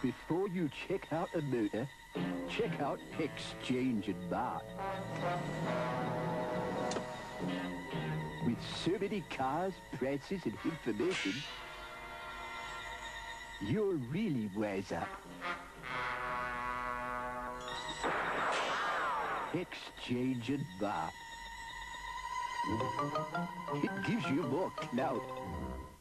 Before you check out a motor, check out Exchange and Mart. With so many cars, prices and information, you're really wise up. Exchange and Mart. It gives you more clout.